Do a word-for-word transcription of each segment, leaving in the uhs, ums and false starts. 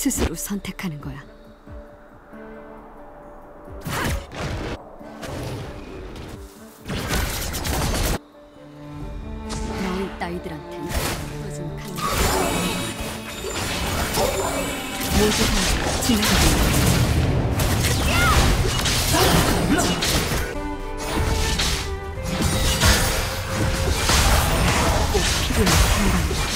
스스로 선택하는 거야. 너희 따위들한텐 꺼진 칼 모두 다 지나가고 꼭 필요한 상황이다.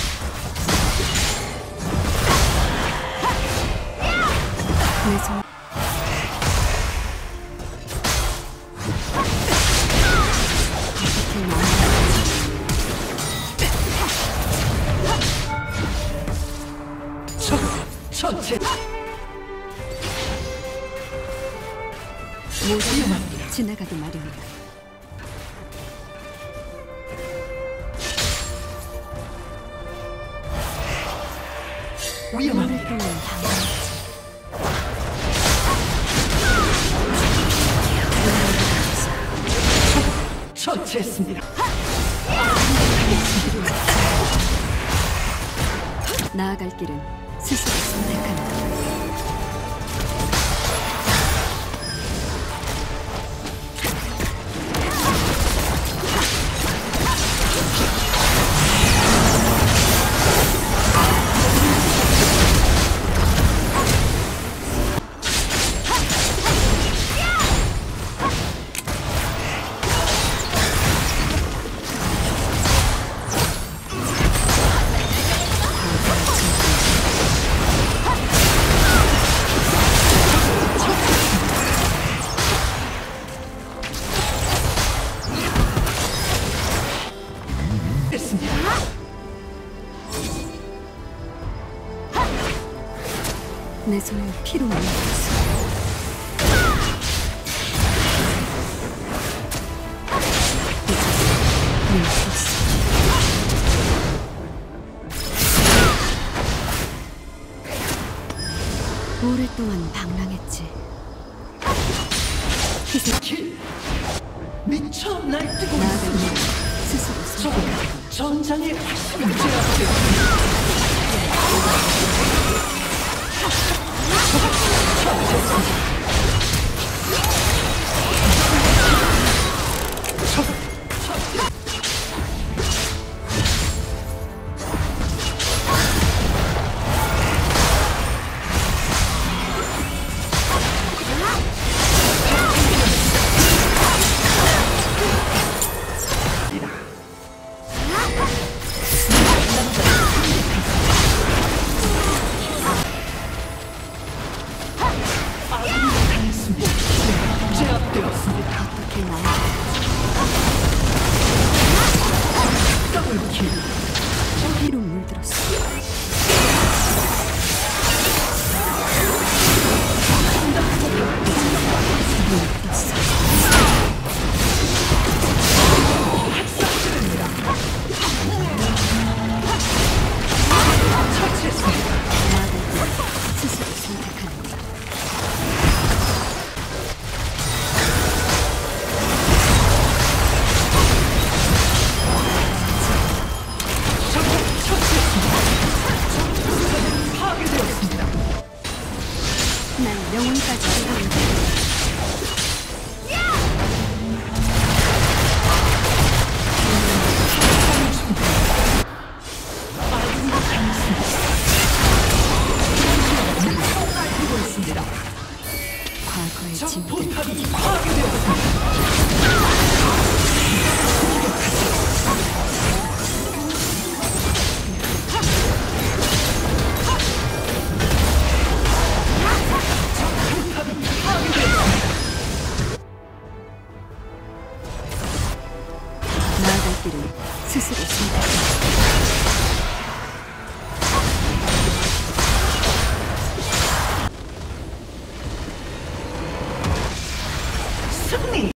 내 손 전체 모두 지나가기 마련이다. 위험합니다. 오랫동안 당했지. 처치했습니다. 나아갈 길은 스스로 선택하는 것. 내 손을 피로 물렸어. 오랫동안 방랑했지. 킬 미쳐 날뛰고 나아갈 있습니다. 길 스스로 선택하는 거야. 전장의 핵심을 제압되었습니다. 제압되었습니다. 어떻게 나아? 더블킬. 피로 물들었어. 스스로 선택하는 거야. 파괴되었습니다. 난 영혼까지 얻어간다. 날뛰고 있습니다. 과거의 적 짐들 포탑이 파괴되었습니다. 나아갈 길은 스스로 선택한다. 승리!